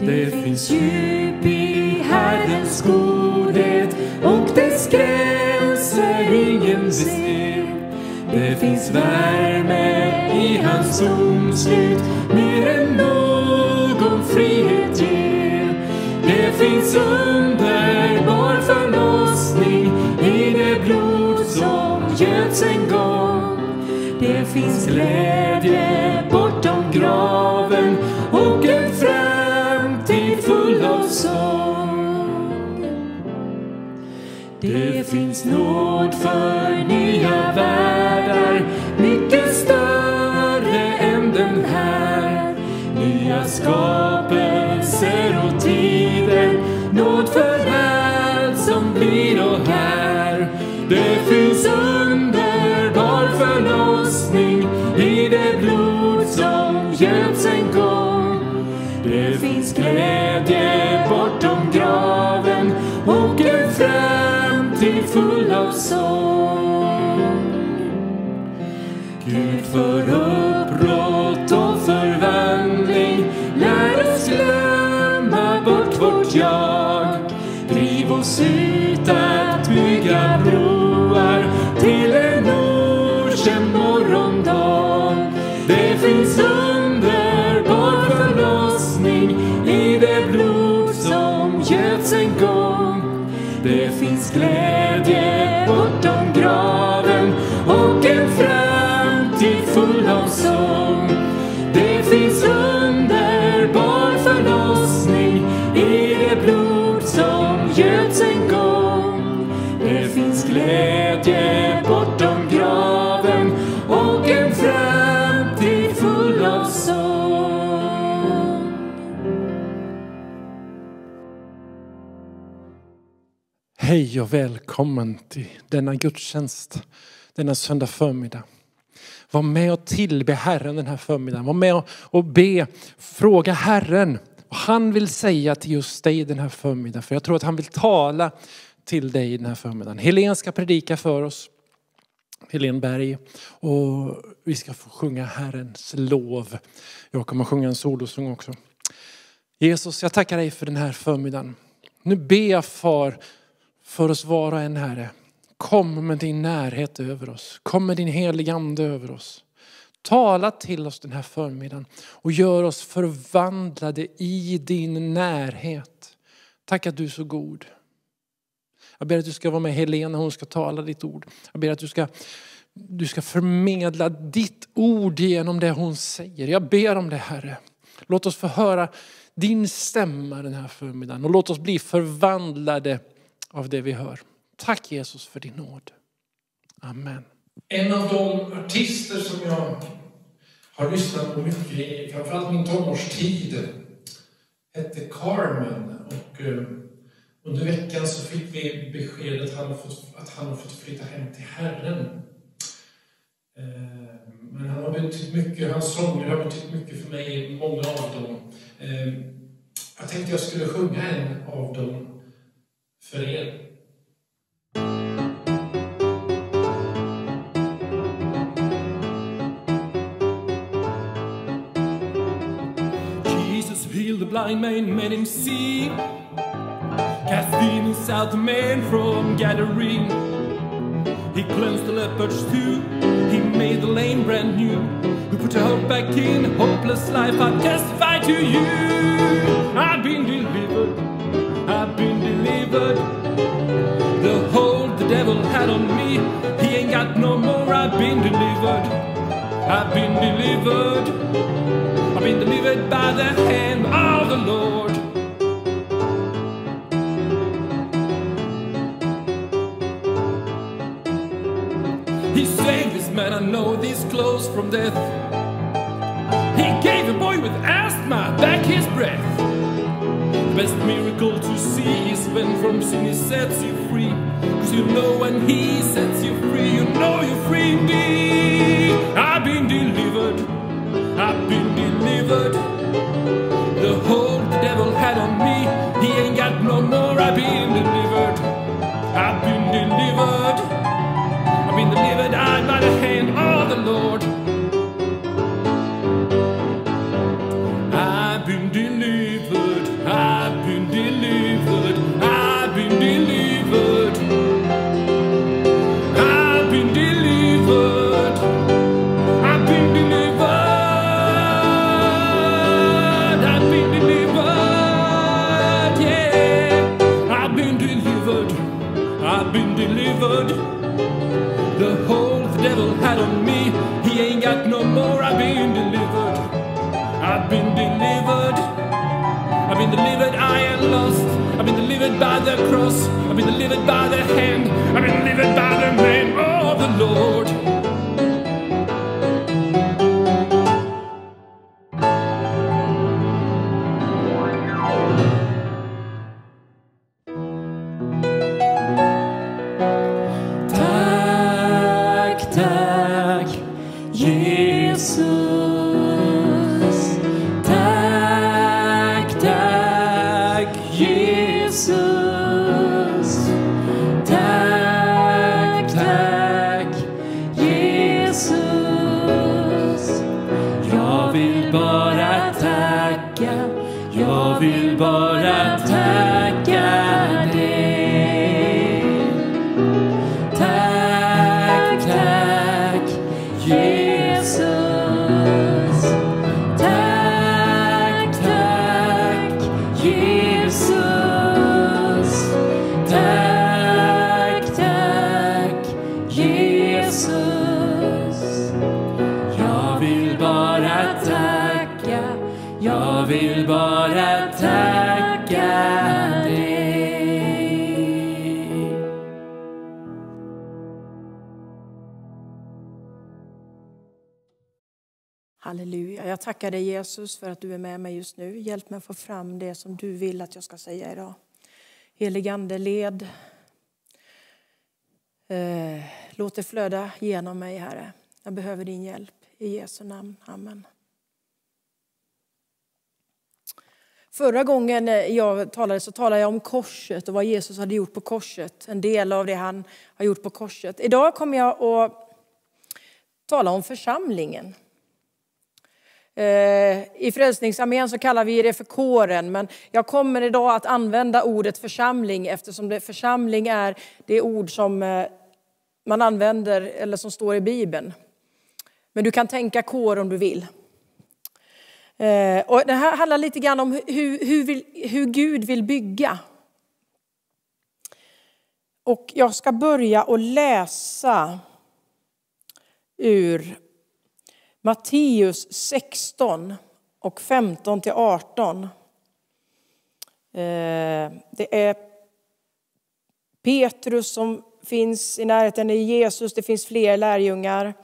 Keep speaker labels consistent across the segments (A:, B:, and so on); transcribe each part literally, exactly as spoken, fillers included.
A: Det finns djup i Herrens godhet och dess gränser ingen ser. Det finns värme i hans omslut mer än någon frihet ger. Det finns underbar förlossning i det blod som göts en gång. Det finns glädje bortom graven och en framtid full av sång. Det finns nåd för nya världar, mycket större än den här. Nya skapelser och tider, nåd för allt som blir och här. Det finns underbar förlossning i det blod som göts en gång. Det finns glädje bortom graven och en framtid full av sång. Gud för uppbrott och förvandling, lär oss glömma bort vårt jag. Driv oss ut att bygga broar till en okänd morgondag. Det finns underbar förlossning i det blod som göts en gång. Det finns glädje bortom graven och en framtid full av sång. Det finns underbar förlossning i det blod som göts en gång. Det finns glädje bortom graven och en framtid full av sång.
B: Hej och välkommen till denna gudstjänst, denna söndag förmiddag. Var med och tillbe Herren den här förmiddagen. Var med och, och be, fråga Herren vad han vill säga till just dig den här förmiddagen. För jag tror att han vill tala till dig den här förmiddagen. Helene ska predika för oss. Helene Berg. Och vi ska få sjunga Herrens lov. Jag kommer sjunga en solosång också. Jesus, jag tackar dig för den här förmiddagen. Nu ber jag för, för oss var och en, Herre. Kom med din närhet över oss. Kom med din heliga ande över oss. Tala till oss den här förmiddagen. Och gör oss förvandlade i din närhet. Tack att du är så god. Jag ber att du ska vara med Helena. Hon ska tala ditt ord. Jag ber att du ska, du ska förmedla ditt ord genom det hon säger. Jag ber om det, Herre. Låt oss få höra din stämma den här förmiddagen. Och låt oss bli förvandlade av det vi hör. Tack Jesus för din nåd. Amen.
C: En av de artister som jag har lyssnat på mycket i, framförallt min tonårstid, hette Carmen. Och eh, under veckan så fick vi beskedet att han har fått, att han har fått flytta hem till Herren. Eh, men han har betytt mycket, hans sånger har betytt mycket för mig, många av dem. Eh, jag tänkte jag skulle sjunga en av dem för er.
A: Healed the blind man, made him see. Cast demons out the man from Gadarene. He cleansed the lepers too. He made the lame brand new. Who put your hope back in a hopeless life? I testify to you. I've been delivered. I've been delivered. The hold the devil had on me, he ain't got no more. I've been delivered. I've been delivered. I've been delivered by the hand of the Lord. He saved this man, I know, these clothes from death. He gave a boy with asthma back his breath. The best miracle to see is when from sin he sets you free. Cause you know when he sets you free, you know you're free indeed. I've been delivered. I've been delivered. The hold the devil had on me, he ain't got no more. I've been delivered. I've been delivered. I've been delivered I by the hand of the Lord. I've been delivered. more. I've been delivered. I've been delivered. I've been delivered, I am lost. I've been delivered by the cross. I've been delivered by the hand. I've been delivered by the name of the Lord.
D: Halleluja. Jag tackar dig Jesus för att du är med mig just nu. Hjälp mig att få fram det som du vill att jag ska säga idag. Heligande, led. Eh, låt det flöda genom mig, Herre. Jag behöver din hjälp. I Jesu namn. Amen. Förra gången jag talade så talade jag om korset och vad Jesus hade gjort på korset. En del av det han har gjort på korset. Idag kommer jag att tala om församlingen. I Frälsningsarmén så kallar vi det för kåren, men jag kommer idag att använda ordet församling eftersom det, församling är det ord som man använder eller som står i Bibeln. Men du kan tänka kår om du vill. Och det här handlar lite grann om hur, hur, vill, hur Gud vill bygga. Och jag ska börja att läsa ur Matteus sexton och femton till arton. Det är Petrus som finns i närheten av Jesus. Det finns fler lärjungar.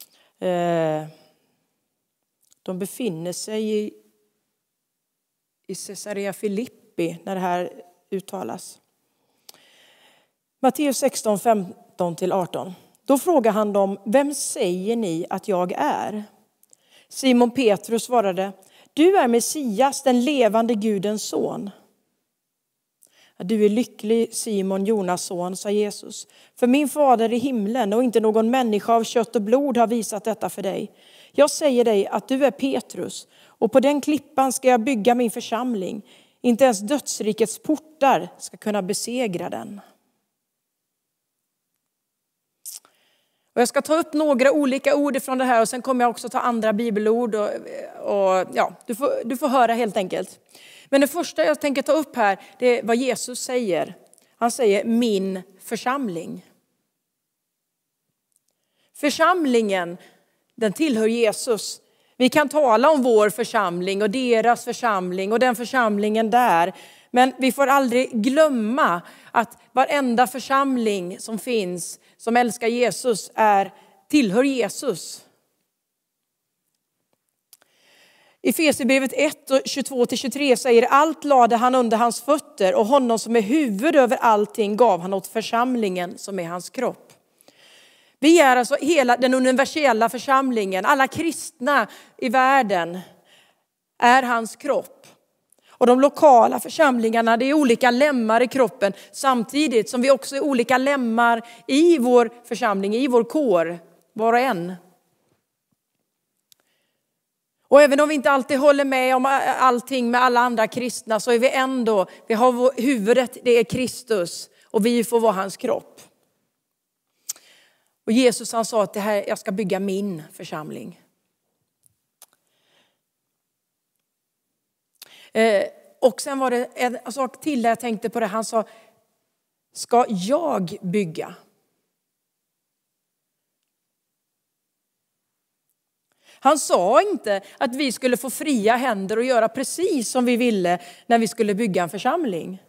D: De befinner sig i, i Caesarea Filippi när det här uttalas. Matteus sexton, femton till arton. Då frågar han dem, vem säger ni att jag är? Simon Petrus svarade, du är Messias, den levande Gudens son. Du är lycklig, Simon, Jonas son, sa Jesus. För min fader i himlen och inte någon människa av kött och blod har visat detta för dig. Jag säger dig att du är Petrus och på den klippan ska jag bygga min församling. Inte ens dödsrikets portar ska kunna besegra den. Och jag ska ta upp några olika ord från det här och sen kommer jag också ta andra bibelord. Och, och, ja, du, får, du får höra helt enkelt. Men det första jag tänker ta upp här, det är vad Jesus säger. Han säger min församling. Församlingen, den tillhör Jesus. Vi kan tala om vår församling och deras församling och den församlingen där. Men vi får aldrig glömma att varenda församling som finns, som älskar Jesus, är, tillhör Jesus. I Efesierbrevet ett, tjugotvå till tjugotre säger allt lade han under hans fötter och honom som är huvud över allting gav han åt församlingen som är hans kropp. Vi är alltså hela den universella församlingen, alla kristna i världen är hans kropp. Och de lokala församlingarna, det är olika lemmar i kroppen samtidigt som vi också är olika lemmar i vår församling, i vår kår, var och en. Och även om vi inte alltid håller med om allting med alla andra kristna så är vi ändå, vi har vår, huvudet, det är Kristus och vi får vara hans kropp. Och Jesus han sa att det här, jag ska bygga min församling. Eh, och sen var det en sak till där jag tänkte på det. Han sa, ska jag bygga? Han sa inte att vi skulle få fria händer och göra precis som vi ville när vi skulle bygga en församling.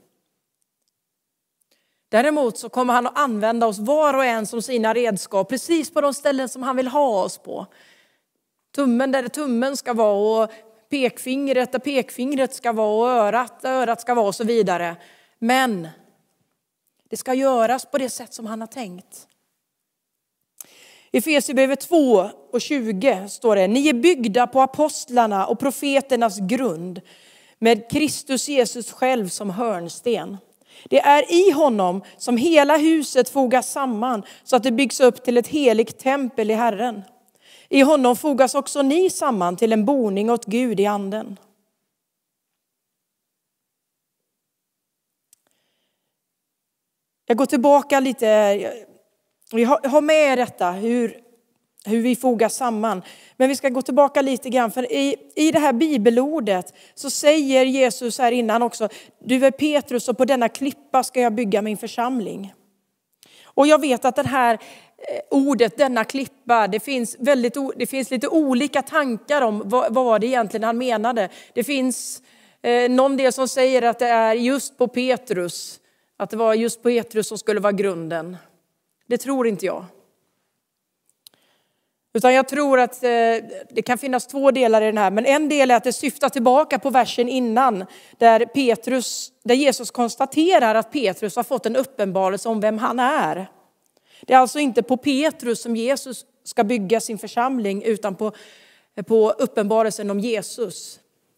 D: Däremot så kommer han att använda oss var och en som sina redskap, precis på de ställen som han vill ha oss på. Tummen där tummen ska vara och pekfingret där pekfingret ska vara och örat där örat ska vara och så vidare. Men det ska göras på det sätt som han har tänkt. I Efesierbrevet två och tjugo står det: ni är byggda på apostlarna och profeternas grund med Kristus Jesus själv som hörnsten. Det är i honom som hela huset fogas samman så att det byggs upp till ett heligt tempel i Herren. I honom fogas också ni samman till en boning åt Gud i anden. Jag går tillbaka lite. Vi har med detta hur, hur vi fogas samman. Men vi ska gå tillbaka lite grann. För i, i det här bibelordet så säger Jesus här innan också: du är Petrus och på denna klippa ska jag bygga min församling. Och jag vet att det här ordet, denna klippa, det finns, väldigt, det finns lite olika tankar om vad, vad det egentligen han menade. Det finns eh, någon del som säger att det är just på Petrus. Att det var just Petrus som skulle vara grunden. Det tror inte jag. Utan jag tror att eh, det kan finnas två delar i den här. Men en del är att det syftar tillbaka på versen innan. Där, Petrus, där Jesus konstaterar att Petrus har fått en uppenbarelse om vem han är. Det är alltså inte på Petrus som Jesus ska bygga sin församling, utan på, på uppenbarelsen om Jesus.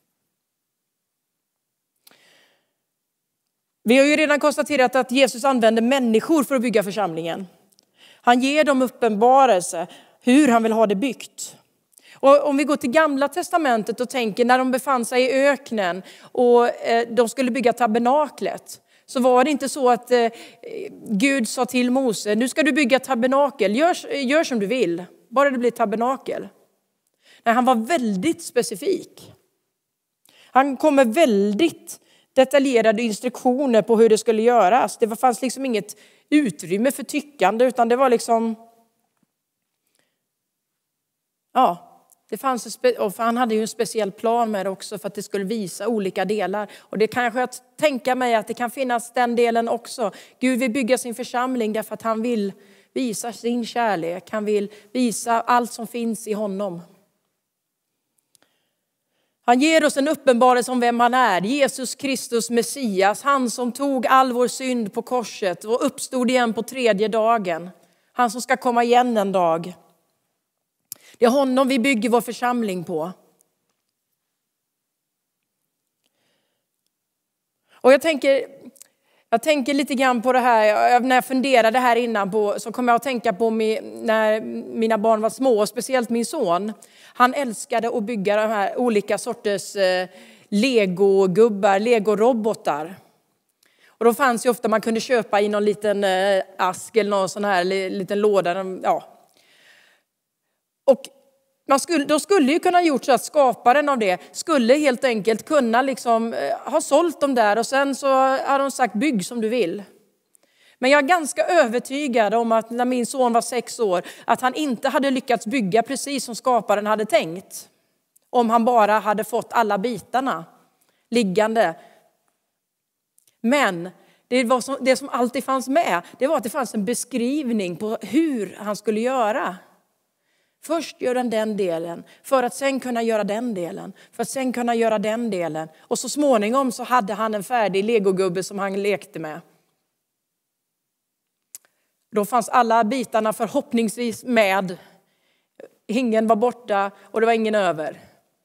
D: Vi har ju redan konstaterat att Jesus använder människor för att bygga församlingen. Han ger dem uppenbarelse hur han vill ha det byggt. Och om vi går till Gamla testamentet och tänker när de befann sig i öknen och de skulle bygga tabernaklet. Så var det inte så att eh, Gud sa till Mose: nu ska du bygga tabernakel, gör, gör som du vill, bara det blir tabernakel. Nej, han var väldigt specifik. Han kom med väldigt detaljerade instruktioner på hur det skulle göras. Det fanns liksom inget utrymme för tyckande, utan det var liksom... Ja, det fanns en spe... och han hade ju en speciell plan med det också för att det skulle visa olika delar. Och det kanske jag tänka mig att det kan finnas den delen också. Gud vill bygga sin församling därför att han vill visa sin kärlek. Han vill visa allt som finns i honom. Han ger oss en uppenbarelse om vem han är. Jesus Kristus Messias. Han som tog all vår synd på korset och uppstod igen på tredje dagen. Han som ska komma igen en dag. Det är honom vi bygger vår församling på. Och jag tänker, jag tänker lite grann på det här. När jag funderade här innan på, så kom jag att tänka på mig, när mina barn var små. Speciellt min son. Han älskade att bygga de här olika sorters eh, legogubbar, legorobotar. Och då fanns ju ofta man kunde köpa i någon liten eh, ask eller någon sån här liten låda. Ja. Och man skulle, då skulle ju kunna gjort så att skaparen av det skulle helt enkelt kunna liksom, eh, ha sålt dem där. Och sen så har de sagt: bygg som du vill. Men jag är ganska övertygad om att när min son var sex år, att han inte hade lyckats bygga precis som skaparen hade tänkt. Om han bara hade fått alla bitarna liggande. Men det, var som, det som alltid fanns med, det var att det fanns en beskrivning på hur han skulle göra. Först gör han den delen för att sen kunna göra den delen. För att sen kunna göra den delen. Och så småningom så hade han en färdig legogubbe som han lekte med. Då fanns alla bitarna förhoppningsvis med. Ingen var borta och det var ingen över.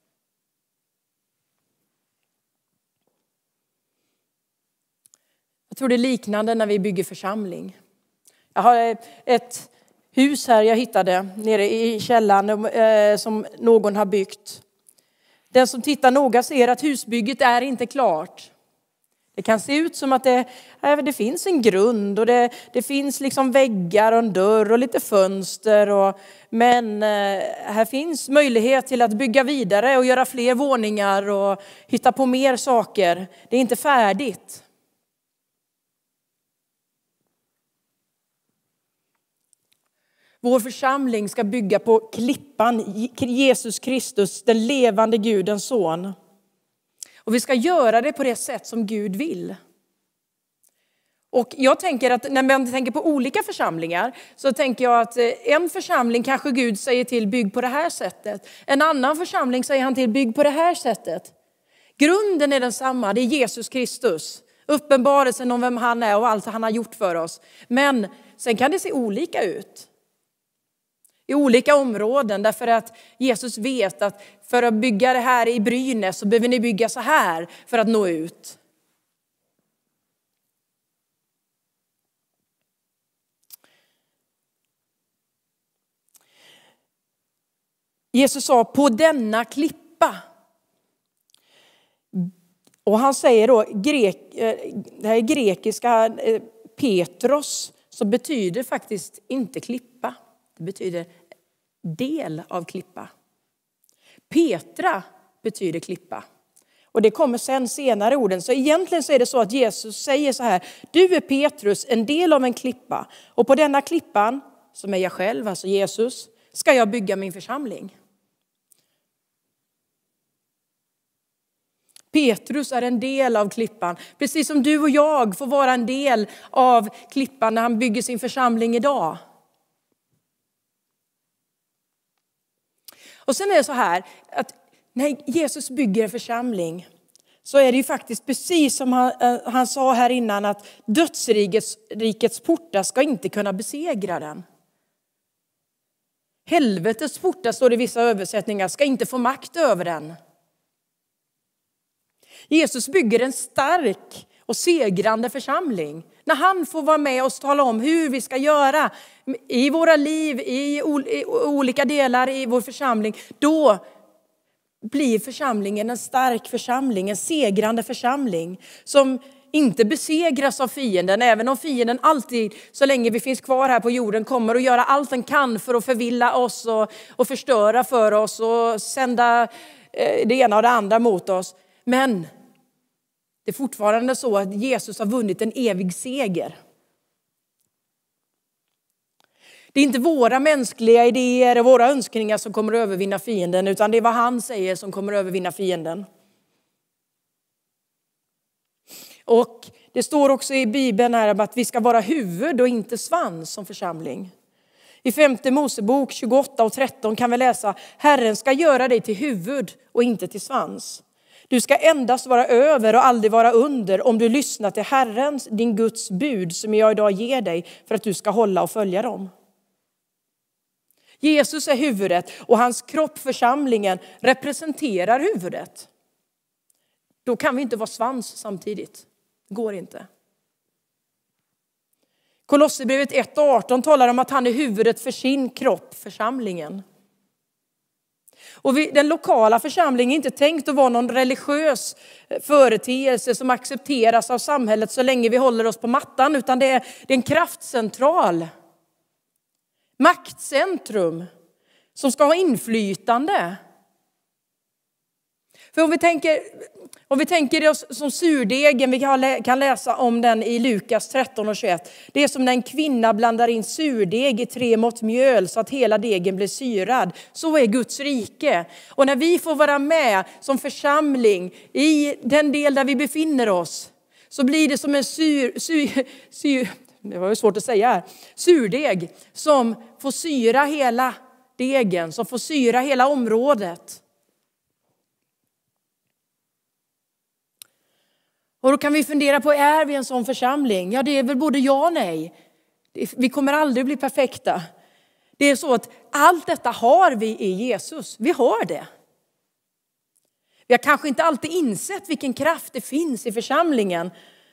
D: Jag tror det är liknande när vi bygger församling. Jag har ett hus här jag hittade nere i källaren som någon har byggt. Den som tittar noga ser att husbygget är inte klart. Det kan se ut som att det, det finns en grund och det, det finns liksom väggar och en dörr och lite fönster. Och, men här finns möjlighet till att bygga vidare och göra fler våningar och hitta på mer saker. Det är inte färdigt. Vår församling ska bygga på klippan Jesus Kristus, den levande Gudens son. Och vi ska göra det på det sätt som Gud vill. Och jag tänker att när man tänker på olika församlingar så tänker jag att en församling kanske Gud säger till bygg på det här sättet. En annan församling säger han till bygg på det här sättet. Grunden är densamma, det är Jesus Kristus. Uppenbarelsen om vem han är och allt han har gjort för oss. Men sen kan det se olika ut. I olika områden därför att Jesus vet att för att bygga det här i Brynäs så behöver ni bygga så här för att nå ut. Jesus sa på denna klippa. Och han säger då, grek, det här är grekiska Petros, så betyder faktiskt inte klippa. Det betyder del av klippa. Petra betyder klippa. Och det kommer sen senare orden. Så egentligen så är det så att Jesus säger så här. Du är Petrus, en del av en klippa. Och på denna klippan, som är jag själv, alltså Jesus, ska jag bygga min församling. Petrus är en del av klippan. Precis som du och jag får vara en del av klippan när han bygger sin församling idag. Och sen är det så här att när Jesus bygger en församling så är det ju faktiskt precis som han, han sa här innan att dödsrikets rikets portar ska inte kunna besegra den. Helvetets portar, står det i vissa översättningar, ska inte få makt över den. Jesus bygger en stark och segrande församling. När han får vara med och tala om hur vi ska göra i våra liv, i olika delar i vår församling, då blir församlingen en stark församling, en segrande församling som inte besegras av fienden, även om fienden alltid, så länge vi finns kvar här på jorden, kommer att göra allt den kan för att förvilla oss och, och förstöra för oss och sända det ena och det andra mot oss. Men det är fortfarande så att Jesus har vunnit en evig seger. Det är inte våra mänskliga idéer och våra önskningar som kommer att övervinna fienden, utan det är vad han säger som kommer att övervinna fienden. Och det står också i Bibeln här att vi ska vara huvud och inte svans som församling. I femte Mosebok tjugoåtta och tretton kan vi läsa: Herren ska göra dig till huvud och inte till svans. Du ska endast vara över och aldrig vara under om du lyssnar till Herrens, din Guds bud som jag idag ger dig för att du ska hålla och följa dem. Jesus är huvudet och hans kropp, församlingen, representerar huvudet. Då kan vi inte vara svans samtidigt. Det går inte. Kolosserbrevet ett och arton talar om att han är huvudet för sin kropp, församlingen. Och vi, den lokala församlingen är inte tänkt att vara någon religiös företeelse som accepteras av samhället så länge vi håller oss på mattan, utan det är, det är en kraftcentral, maktcentrum som ska ha inflytande. För om vi tänker, om vi tänker oss som surdegen, vi kan läsa om den i Lukas tretton och tjugoett. Det är som när en kvinna blandar in surdeg i tre mått mjöl så att hela degen blir syrad. Så är Guds rike. Och när vi får vara med som församling i den del där vi befinner oss, så blir det som en sur, sur, sur, det var ju svårt att säga här, surdeg som får syra hela degen, som får syra hela området. Och då kan vi fundera på, är vi en sån församling? Ja, det är väl både ja och nej. Vi kommer aldrig bli perfekta. Det är så att allt detta har vi i Jesus. Vi har det. Vi har kanske inte alltid insett vilken kraft det finns i församlingen.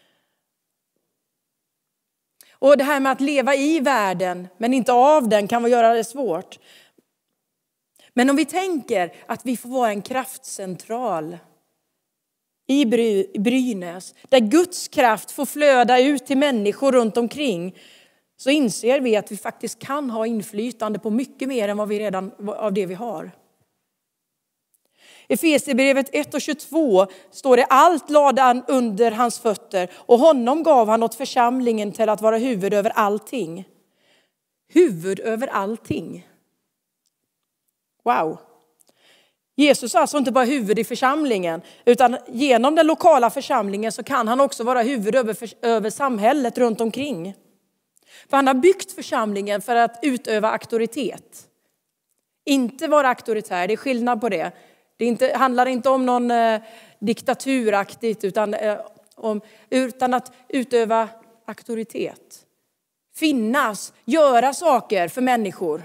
D: Och det här med att leva i världen men inte av den kan göra det svårt. Men om vi tänker att vi får vara en kraftcentral i Brynäs, där Guds kraft får flöda ut till människor runt omkring, så inser vi att vi faktiskt kan ha inflytande på mycket mer än vad vi redan av det vi har. I Efesierbrevet ett och tjugotvå står det: allt lade han under hans fötter och honom gav han åt församlingen till att vara huvud över allting. huvud över allting. Wow. Jesus är alltså inte bara huvud i församlingen, utan genom den lokala församlingen så kan han också vara huvud över, över samhället runt omkring. För han har byggt församlingen för att utöva auktoritet. Inte vara auktoritär, det är skillnad på det. Det inte, handlar inte om någon eh, diktaturaktigt utan, eh, om, utan att utöva auktoritet. Finnas, göra saker för människor.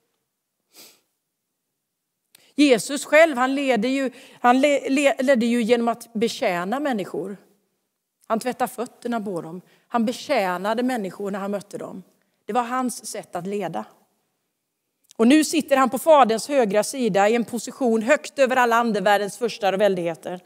D: Jesus själv, han ledde ju, han ledde ju genom att betjäna människor. Han tvättade fötterna på dem. Han betjänade människor när han mötte dem. Det var hans sätt att leda. Och nu sitter han på faderns högra sida i en position högt över alla andevärldens förstar och väldigheter.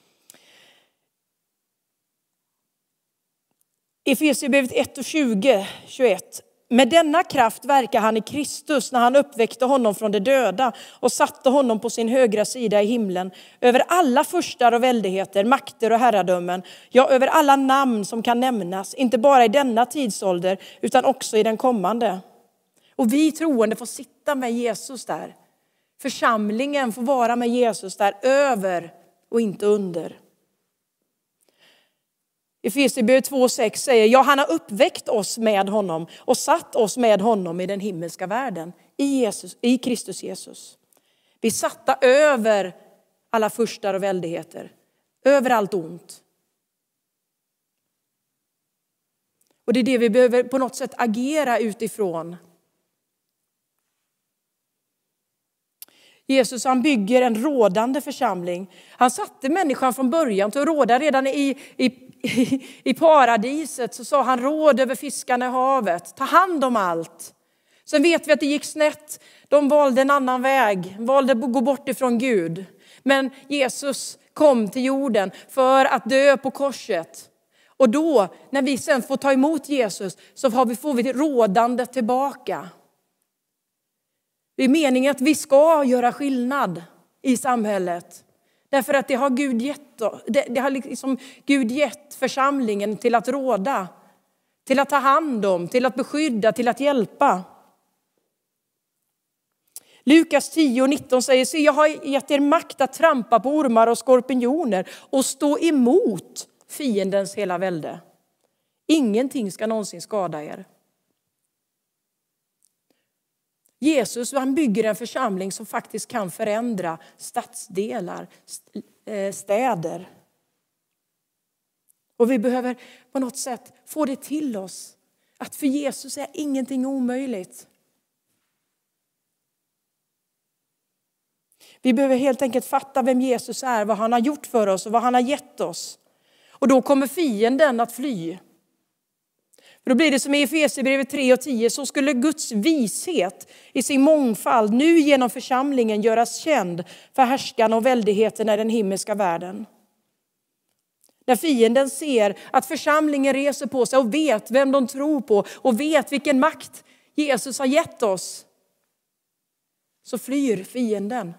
D: Efesierbrevet ett och tjugo, tjugoett. Med denna kraft verkar han i Kristus när han uppväckte honom från de döda och satte honom på sin högra sida i himlen. Över alla förstar och väldigheter, makter och herradömen. Ja, över alla namn som kan nämnas. Inte bara i denna tidsålder utan också i den kommande. Och vi troende får sitta med Jesus där. Församlingen får vara med Jesus där över och inte under. Efesierbrevet två sex säger, ja, han har uppväckt oss med honom och satt oss med honom i den himmelska världen. I, Jesus, i Kristus Jesus. Vi satta över alla förstar och väldigheter. Över allt ont. Och det är det vi behöver på något sätt agera utifrån. Jesus, han bygger en rådande församling. Han satte människan från början till att råda. Redan i, i, i paradiset så sa han, råd över fiskarna i havet. Ta hand om allt. Sen vet vi att det gick snett. De valde en annan väg. Valde att gå bort ifrån Gud. Men Jesus kom till jorden för att dö på korset. Och då, när vi sen får ta emot Jesus, så får vi, får vi rådande tillbaka. Det är meningen att vi ska göra skillnad i samhället. Därför att det har Gud gett, det, det har liksom Gud gett församlingen till att råda. Till att ta hand om, till att beskydda, till att hjälpa. Lukas tio nitton säger, så jag har gett er makt att trampa på ormar och skorpioner och stå emot fiendens hela välde. Ingenting ska någonsin skada er. Jesus, han bygger en församling som faktiskt kan förändra stadsdelar, städer. Och vi behöver på något sätt få det till oss att för Jesus är ingenting omöjligt. Vi behöver helt enkelt fatta vem Jesus är, vad han har gjort för oss och vad han har gett oss. Och då kommer fienden att fly. För då blir det som i Efesierbrevet tre och tio, så skulle Guds vishet i sin mångfald nu genom församlingen göras känd för härskarna och väldigheterna i den himmelska världen. När fienden ser att församlingen reser på sig och vet vem de tror på och vet vilken makt Jesus har gett oss, så flyr fienden.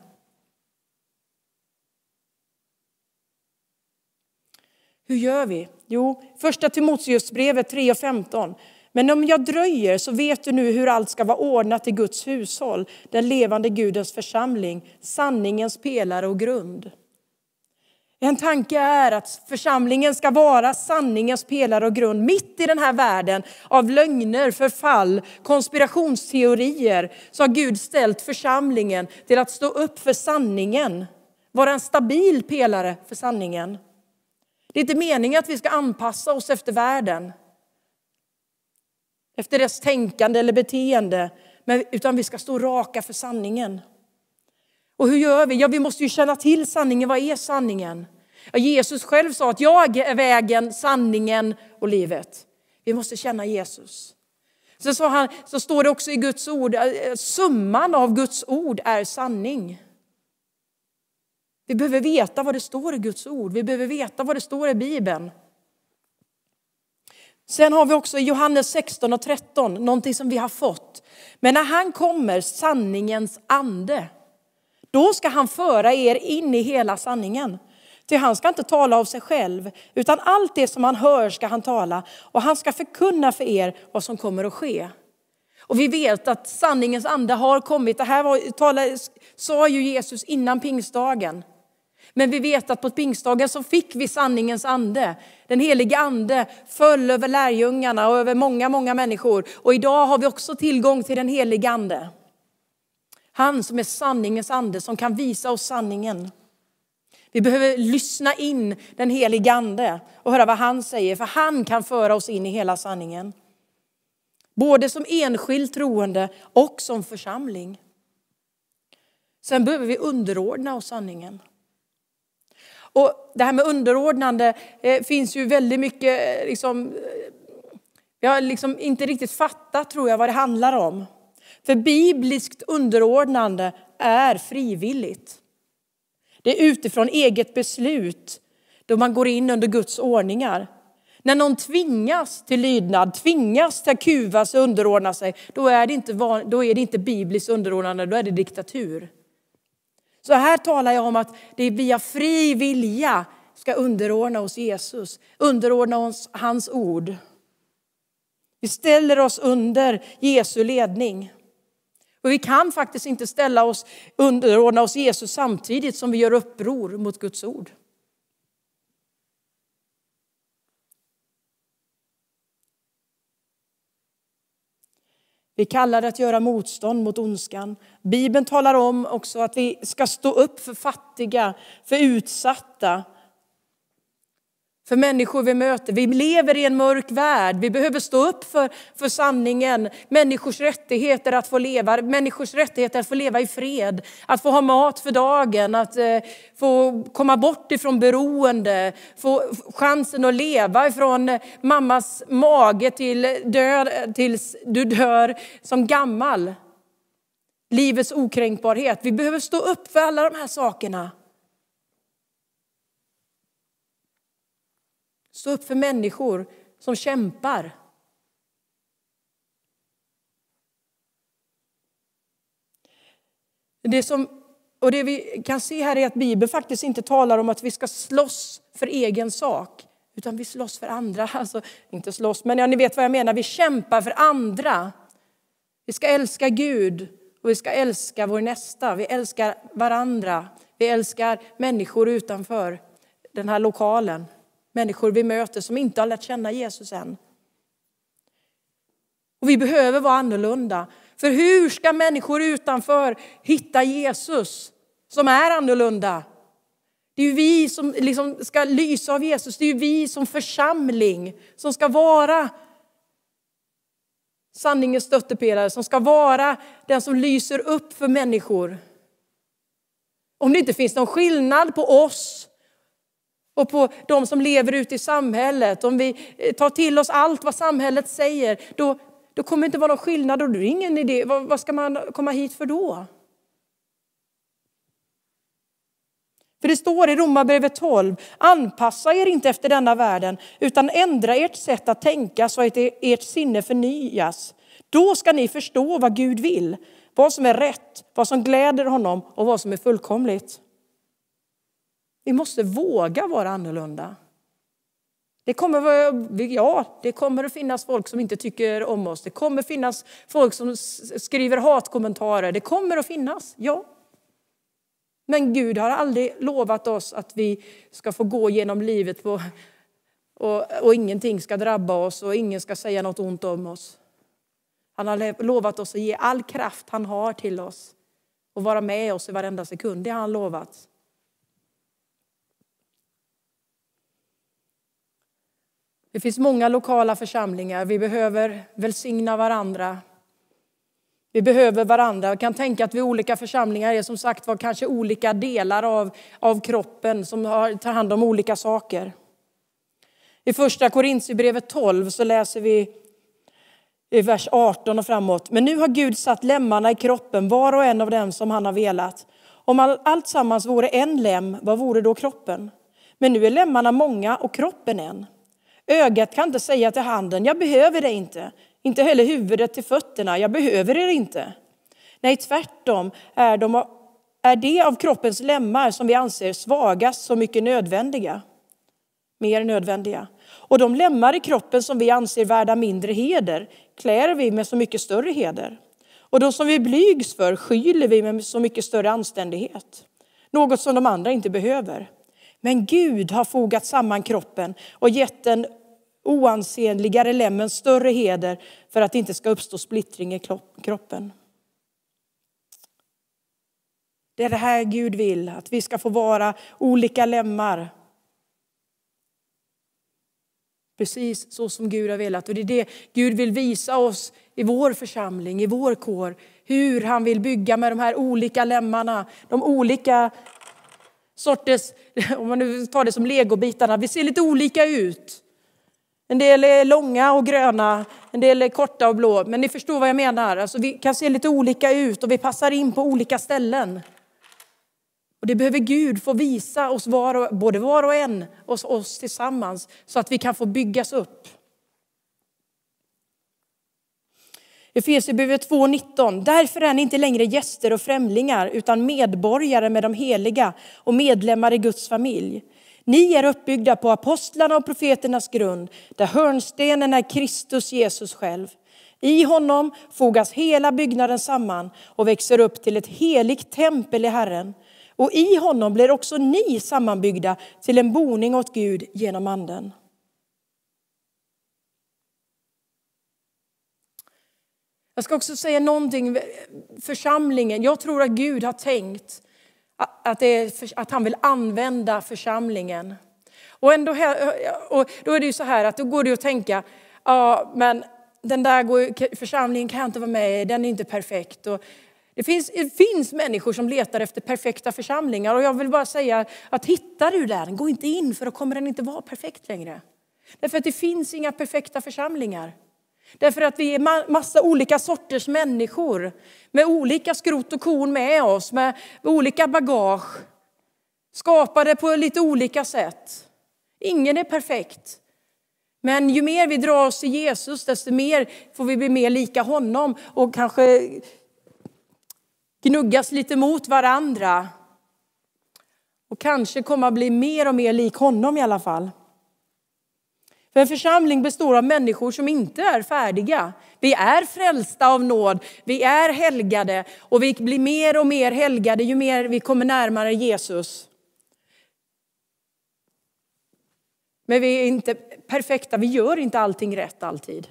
D: Hur gör vi? Jo, första Timoteusbrevet tre och femton. Men om jag dröjer så vet du nu hur allt ska vara ordnat i Guds hushåll, den levande Gudens församling, sanningens pelare och grund. En tanke är att församlingen ska vara sanningens pelare och grund mitt i den här världen av lögner, förfall, konspirationsteorier. Så har Gud ställt församlingen till att stå upp för sanningen, vara en stabil pelare för sanningen. Det är inte meningen att vi ska anpassa oss efter världen, efter dess tänkande eller beteende, utan vi ska stå raka för sanningen. Och hur gör vi? Ja, vi måste ju känna till sanningen. Vad är sanningen? Ja, Jesus själv sa att jag är vägen, sanningen och livet. Vi måste känna Jesus. Så, sa han, så står det också i Guds ord, summan av Guds ord är sanning. Vi behöver veta vad det står i Guds ord. Vi behöver veta vad det står i Bibeln. Sen har vi också i Johannes sexton och tretton någonting som vi har fått. Men när han kommer, sanningens ande, då ska han föra er in i hela sanningen. Till han ska inte tala av sig själv, utan allt det som han hör ska han tala. Och han ska förkunna för er vad som kommer att ske. Och vi vet att sanningens ande har kommit. Det här var, talade, sa ju Jesus innan pingstdagen. Men vi vet att på pingstdagen så fick vi sanningens ande. Den heliga ande föll över lärjungarna och över många, många människor. Och idag har vi också tillgång till den heliga ande. Han som är sanningens ande som kan visa oss sanningen. Vi behöver lyssna in den heliga ande och höra vad han säger. För han kan föra oss in i hela sanningen. Både som enskild troende och som församling. Sen behöver vi underordna oss sanningen. Och det här med underordnande eh, finns ju väldigt mycket, eh, liksom, jag har liksom inte riktigt fattat tror jag vad det handlar om. För bibliskt underordnande är frivilligt. Det är utifrån eget beslut då man går in under Guds ordningar. När någon tvingas till lydnad, tvingas till att kuva sig och underordna sig, då är det inte, då är det inte bibliskt underordnande, då är det diktatur. Så här talar jag om att det är via fri vilja ska underordna oss Jesus, underordna oss hans ord. Vi ställer oss under Jesu ledning. Och vi kan faktiskt inte ställa oss underordna oss Jesus samtidigt som vi gör uppror mot Guds ord. Vi kallar det att göra motstånd mot ondskan. Bibeln talar om också att vi ska stå upp för fattiga, för utsatta. För människor vi möter. Vi lever i en mörk värld. Vi behöver stå upp för, för sanningen. Människors rättigheter att få leva. Människors rättigheter att få leva i fred. Att få ha mat för dagen. Att eh, få komma bort ifrån beroende. Få chansen att leva ifrån mammas mage till död, tills du dör som gammal. Livets okränkbarhet. Vi behöver stå upp för alla de här sakerna. Stå upp för människor som kämpar. Det som, och det vi kan se här är att Bibeln faktiskt inte talar om att vi ska slåss för egen sak. Utan vi slåss för andra. Alltså, inte slåss, men ja, ni vet vad jag menar. Vi kämpar för andra. Vi ska älska Gud och vi ska älska vår nästa. Vi älskar varandra. Vi älskar människor utanför den här lokalen. Människor vi möter som inte har lärt känna Jesus än. Och vi behöver vara annorlunda. För hur ska människor utanför hitta Jesus som är annorlunda? Det är ju vi som liksom ska lysa av Jesus. Det är ju vi som församling som ska vara sanningens stöttepelare. Som ska vara den som lyser upp för människor. Om det inte finns någon skillnad på oss och på de som lever ute i samhället. Om vi tar till oss allt vad samhället säger. Då, då kommer det inte vara någon skillnad. Och det är ingen idé. Vad, vad ska man komma hit för då? För det står i Romarbrevet tolv. Anpassa er inte efter denna världen. Utan ändra ert sätt att tänka så att ert sinne förnyas. Då ska ni förstå vad Gud vill. Vad som är rätt. Vad som gläder honom. Och vad som är fullkomligt. Vi måste våga vara annorlunda. Det kommer, ja, det kommer att finnas folk som inte tycker om oss. Det kommer att finnas folk som skriver hatkommentarer. Det kommer att finnas, ja. Men Gud har aldrig lovat oss att vi ska få gå genom livet på, och, och ingenting ska drabba oss och ingen ska säga något ont om oss. Han har lovat oss att ge all kraft han har till oss och vara med oss i varenda sekund. Det har han lovat. Det finns många lokala församlingar. Vi behöver välsigna varandra. Vi behöver varandra. Jag kan tänka att vi olika församlingar är som sagt var kanske olika delar av, av kroppen som har, tar hand om olika saker. I första Korinthierbrevet tolv så läser vi i vers arton och framåt. Men nu har Gud satt lemmarna i kroppen, var och en av dem som han har velat. Om all, allt sammans vore en lem, vad vore då kroppen? Men nu är lemmarna många och kroppen en. Ögat kan inte säga till handen, jag behöver det inte. Inte heller huvudet till fötterna, jag behöver det inte. Nej, tvärtom är, de, är det av kroppens lemmar som vi anser svagast så mycket nödvändiga. Mer nödvändiga. Och de lemmar i kroppen som vi anser värda mindre heder klär vi med så mycket större heder. Och de som vi blygs för skyller vi med så mycket större anständighet. Något som de andra inte behöver. Men Gud har fogat samman kroppen och gett den oansenligare lemmen större heder för att det inte ska uppstå splittring i kroppen. Det är det här Gud vill, att vi ska få vara olika lemmar. Precis så som Gud har velat. Och det är det Gud vill visa oss i vår församling, i vår kår. Hur han vill bygga med de här olika lemmarna. De olika sorters, om man nu tar det som legobitarna. Vi ser lite olika ut. En del är långa och gröna, en del är korta och blå. Men ni förstår vad jag menar. Alltså vi kan se lite olika ut och vi passar in på olika ställen. Och det behöver Gud få visa oss var och, både var och en och oss tillsammans så att vi kan få byggas upp. Efesierbrevet två nitton. Därför är ni inte längre gäster och främlingar utan medborgare med de heliga och medlemmar i Guds familj. Ni är uppbyggda på apostlarna och profeternas grund där hörnstenen är Kristus Jesus själv. I honom fogas hela byggnaden samman och växer upp till ett heligt tempel i Herren. Och i honom blir också ni sammanbyggda till en boning åt Gud genom anden. Jag ska också säga någonting, församlingen. Jag tror att Gud har tänkt att, det är, att han vill använda församlingen. Och, ändå här, och då är det ju så här att då går det att tänka, ja men den där församlingen kan jag inte vara med i, den är inte perfekt. Och det finns, det finns människor som letar efter perfekta församlingar. Och jag vill bara säga att hittar du den, gå inte in för då kommer den inte vara perfekt längre. Därför att det finns inga perfekta församlingar. Därför att vi är massa olika sorters människor. Med olika skrot och korn med oss. Med olika bagage. Skapade på lite olika sätt. Ingen är perfekt. Men ju mer vi drar oss till Jesus, desto mer får vi bli mer lika honom. Och kanske gnuggas lite mot varandra. Och kanske kommer att bli mer och mer lik honom i alla fall. För en församling består av människor som inte är färdiga. Vi är frälsta av nåd. Vi är helgade. Och vi blir mer och mer helgade ju mer vi kommer närmare Jesus. Men vi är inte perfekta. Vi gör inte allting rätt alltid.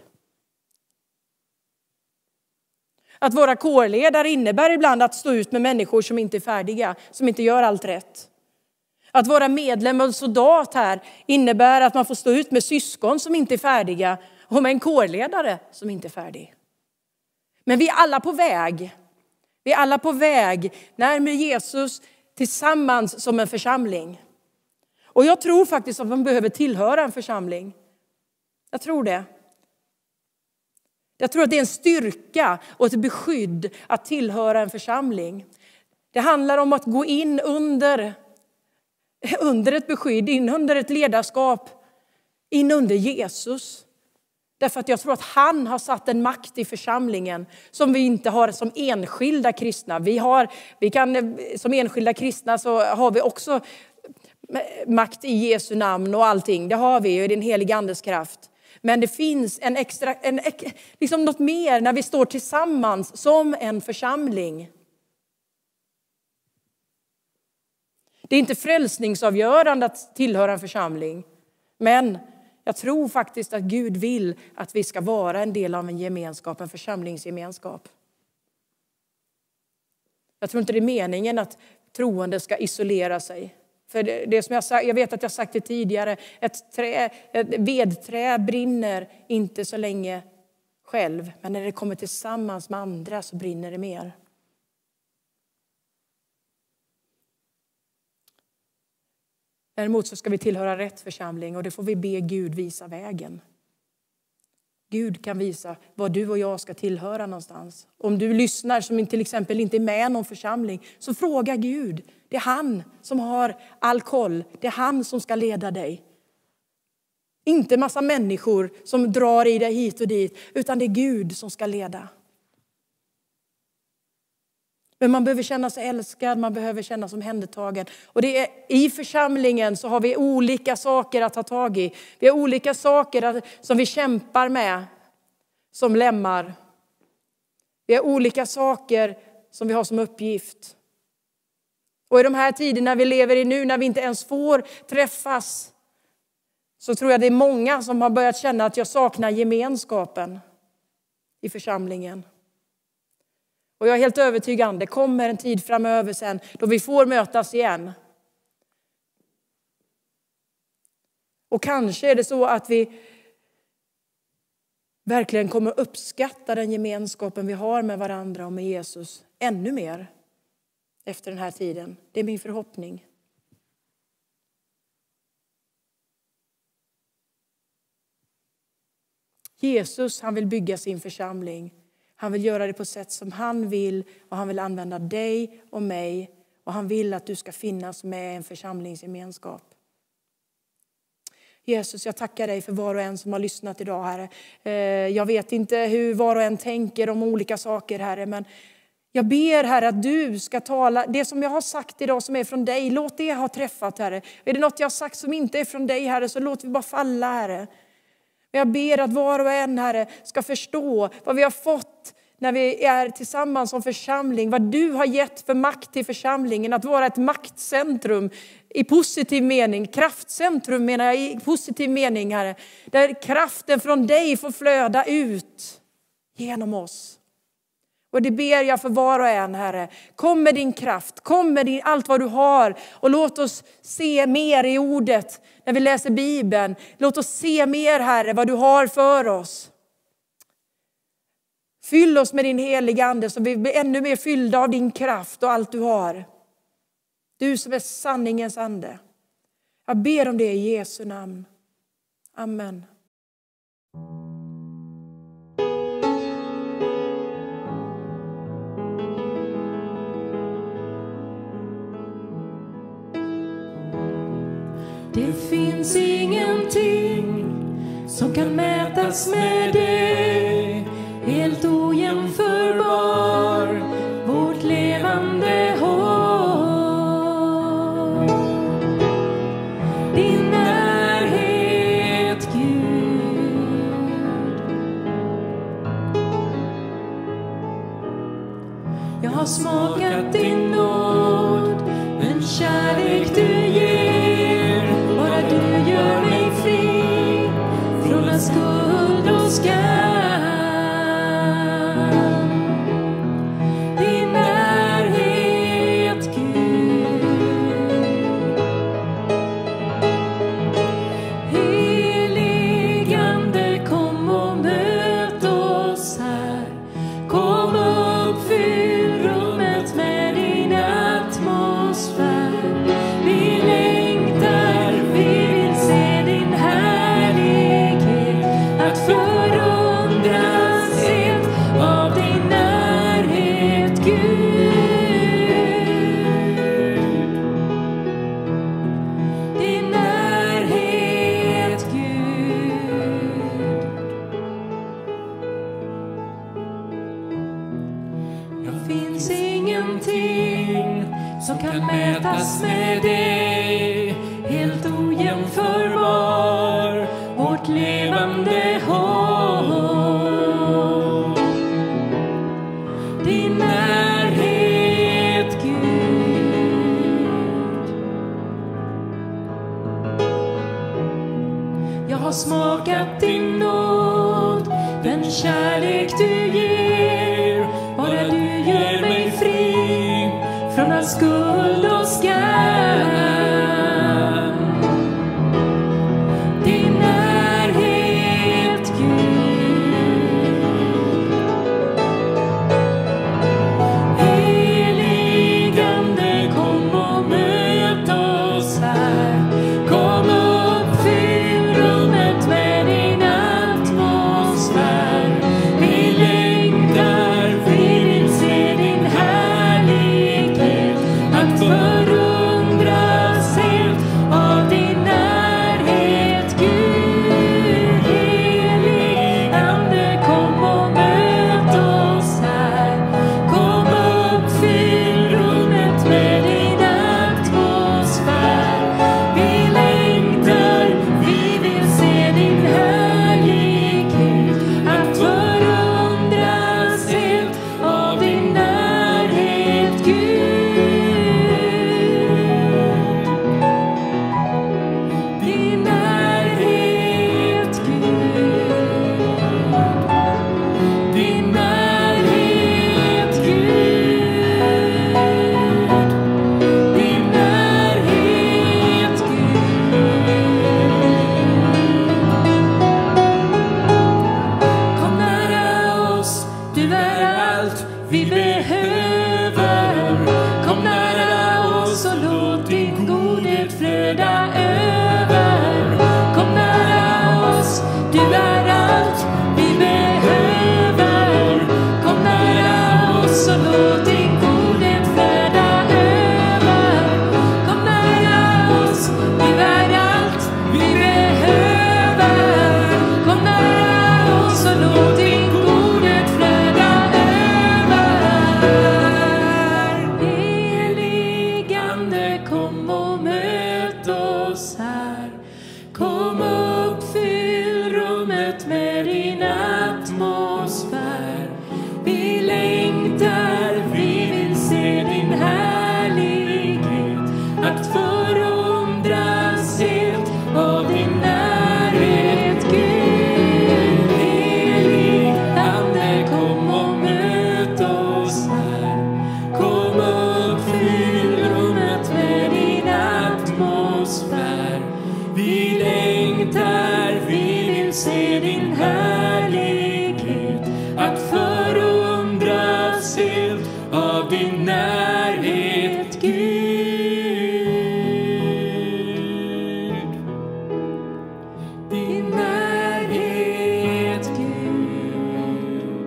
D: Att våra kårledare innebär ibland att stå ut med människor som inte är färdiga. Som inte gör allt rätt. Att vara medlem och soldat här innebär att man får stå ut med syskon som inte är färdiga. Och med en kårledare som inte är färdig. Men vi är alla på väg. Vi är alla på väg närmare Jesus tillsammans som en församling. Och jag tror faktiskt att man behöver tillhöra en församling. Jag tror det. Jag tror att det är en styrka och ett beskydd att tillhöra en församling. Det handlar om att gå in under, under ett beskydd, in under ett ledarskap, in under Jesus. Därför att jag tror att han har satt en makt i församlingen som vi inte har som enskilda kristna. Vi har, vi kan, som enskilda kristna så har vi också makt i Jesu namn och allting. Det har vi ju i den heliga andes kraft. Men det finns en extra, en, liksom något mer när vi står tillsammans som en församling. Det är inte frälsningsavgörande att tillhöra en församling. Men jag tror faktiskt att Gud vill att vi ska vara en del av en gemenskap, en församlingsgemenskap. Jag tror inte det är meningen att troende ska isolera sig. För det, det som jag, sagt, jag vet att jag sagt det tidigare, ett, trä, ett vedträ brinner inte så länge själv. Men när det kommer tillsammans med andra så brinner det mer. Däremot så ska vi tillhöra rätt församling och det får vi be Gud visa vägen. Gud kan visa vad du och jag ska tillhöra någonstans. Om du lyssnar som till exempel inte är med i någon församling så fråga Gud. Det är han som har all koll. Det är han som ska leda dig. Inte massa människor som drar i dig hit och dit utan det är Gud som ska leda. Men man behöver känna sig älskad, man behöver känna sig omhändertagen. Och det är, i församlingen så har vi olika saker att ta tag i. Vi har olika saker att, som vi kämpar med. som lemmar. Vi har olika saker som vi har som uppgift. Och i de här tiderna vi lever i nu, när vi inte ens får träffas, så tror jag det är många som har börjat känna att jag saknar gemenskapen i församlingen. Och jag är helt övertygad, det kommer en tid framöver sen då vi får mötas igen. Och kanske är det så att vi verkligen kommer uppskatta den gemenskapen vi har med varandra och med Jesus ännu mer efter den här tiden. Det är min förhoppning. Jesus, han vill bygga sin församling. Han vill göra det på sätt som han vill, och han vill använda dig och mig, och han vill att du ska finnas med i en församlingsgemenskap. Jesus, jag tackar dig för var och en som har lyssnat idag, Herre. Jag vet inte hur var och en tänker om olika saker, Herre, men jag ber, Herre, att du ska tala. Det som jag har sagt idag som är från dig, låt det ha träffat, Herre. Är det något jag har sagt som inte är från dig, Herre, så låt vi bara falla, Herre. Men jag ber att var och en, Herre, ska förstå vad vi har fått när vi är tillsammans som församling. Vad du har gett för makt till församlingen. Att vara ett maktcentrum i positiv mening. Kraftcentrum menar jag i positiv mening, Herre. Där kraften från dig får flöda ut genom oss. Och det ber jag för var och en, Herre. Kom med din kraft, kom med din, allt vad du har. Och låt oss se mer i ordet när vi läser Bibeln. Låt oss se mer, Herre, vad du har för oss. Fyll oss med din heliga ande så vi blir ännu mer fyllda av din kraft och allt du har. Du som är sanningens ande. Jag ber om det i Jesu namn. Amen.
E: Det finns ingenting som kan mätas med dig, helt ojämförbar, vårt levande hopp. Din närhet, Gud. Jag har smakat din nåd, den kärlek du ger. Bara du gör mig fri från en skuld och skam. Din närhet, Gud. Heligande, kom och möt oss här. Kom och uppfyll rummet med din atmosfär. Vi längtar, vi vill se din härlighet. Att förundras helt av din närhet, Gud. Din närhet, Gud. Det finns ingenting som kan mätas med dig, helt ojämförbar, vårt levande hopp. Din närhet, Gud. Jag har smakat din nåd, den kärlek du ger. Bara du gör mig fri från all skuld och skam. Din närhet, Gud. Heligande, kom och möt oss här. Kom och uppfyll rummet med din atmosfär. Vi längtar, vi vill se din härlighet. Att förundras din godhet flöda över. Kom nära oss, du är allt vi behöver. Kom nära oss och låt din godhet flöda över. Kom nära oss, du är allt vi behöver. Kom nära oss och låt din godhet flöda över. Helig Ande, kom och möt oss här. Kom och fyll rummet med din atmosfär. Vi längtar, vi vill se din härlighet. Att förundras helt av din närhet, Gud. Helig Ande, kom och möt oss här. Kom och fyll rummet med din atmosfär. Vi längtar, vi vill se din härlighet. Att förundras helt av din närhet, Gud. Din närhet, Gud.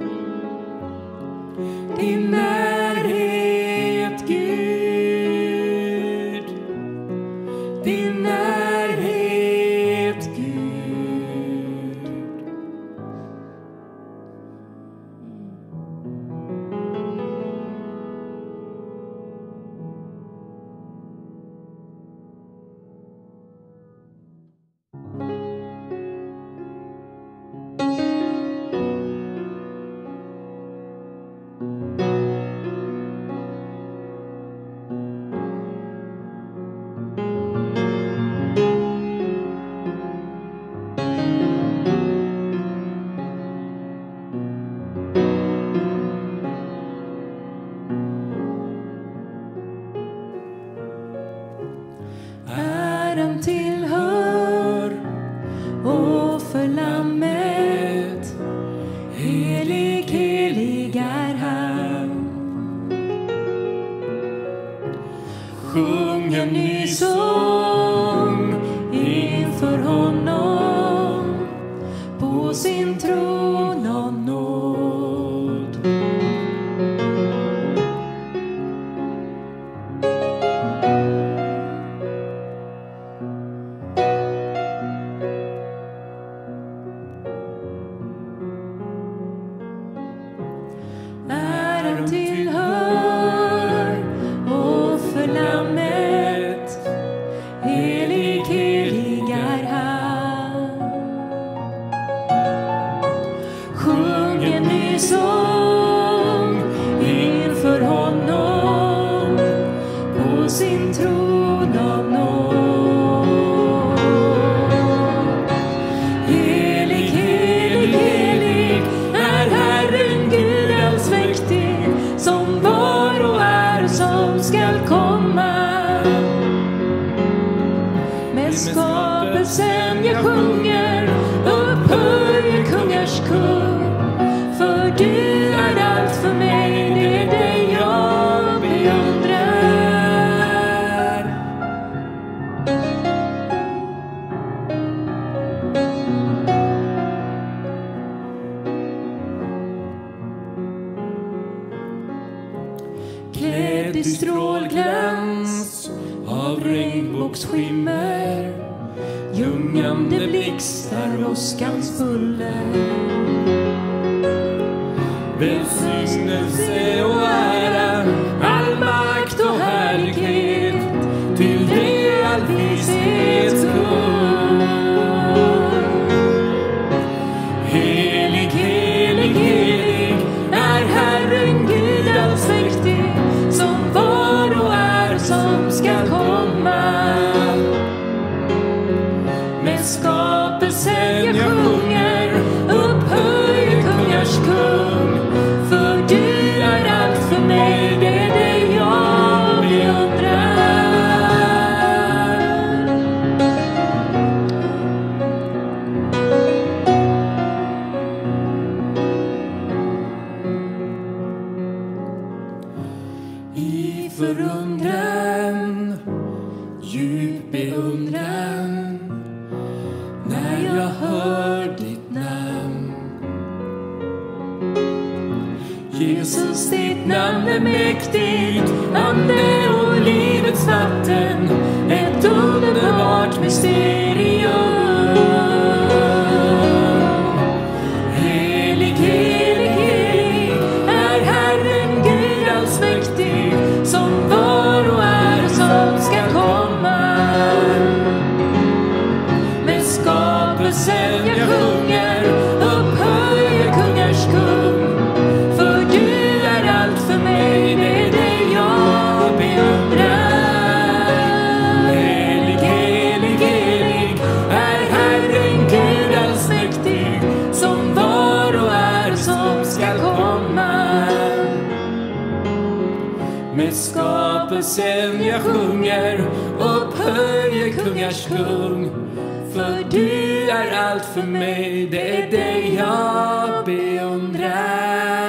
E: Din närhet, Gud. Din närhet, Gud. Äran tillhör och för lammet. Helig, helig är han. Sjung en ny sång inför honom på sin tron av nåd. Äran tillhör och för lammet. Helig, helig är han. Sjung en ny sång inför honom på sin tron av nåd. Helig, helig, helig är Herren Gud allsmäktig, som var och är och som skall komma. Med skapelsen jag sjunger, upphöjer kungars kung. För du är allt för mig, det är dig jag beundrar. Klädd i strålglans av regnbågsskimmer, ljungande blixtar åskans buller. Välsignelse och ära, all makt och härlighet till dig all vishet kung. Helig, helig, helig är Herren Gud allsmäktig, som var och är och som skall komma. Med skapelsen jag sjunger, upphöjer kungars kung. För du är allt för mig, det är dig jag beundrar. I förundran
A: djup beundran när jag hör ditt namn. Jesus, ditt namn är mäktigt, ande och livets vatten, ett underbart mysterium. Helig, helig, helig är Herren Gud allsmäktig, som var och är och som ska komma. Med skapelsen jag sjunger, upphöjer kungars kung. För du är allt för mig, det är det jag beundrar. Helig, helig, helig är Herren Gud allsmäktig, som var och är som ska komma. Med skapelsen jag sjunger, upphöjer kungars kung. För du är allt för mig, det är det jag beundrar.